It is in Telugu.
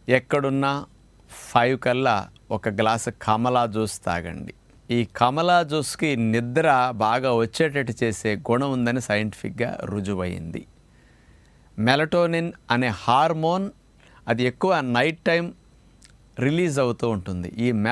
ఎక్కడున్నా 5 కల్లా ఒక గ్లాసు కమలా జ్యూస్ తాగండి. ఈ కమలా జ్యూస్కి నిద్ర బాగా వచ్చేటట్టు చేసే గుణం ఉందని సైంటిఫిక్గా రుజువైంది. మెలటోనిన్ అనే హార్మోన్ అది ఎక్కువ నైట్ టైం రిలీజ్ అవుతూ ఉంటుంది. ఈ